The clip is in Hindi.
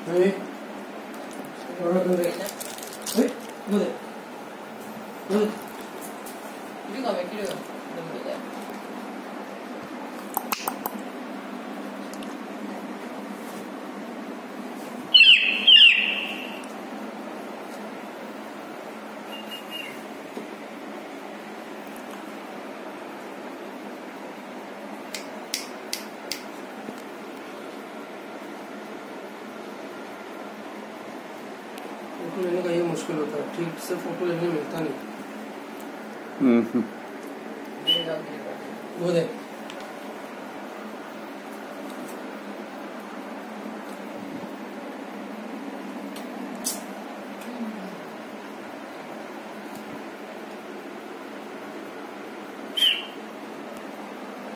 Hey. What are you? Hey. Go there. Go there. You go back. You go. Photo लेने का ये मुश्किल होता है, ठीक से फोटो लेने मिलता नहीं। वो दे।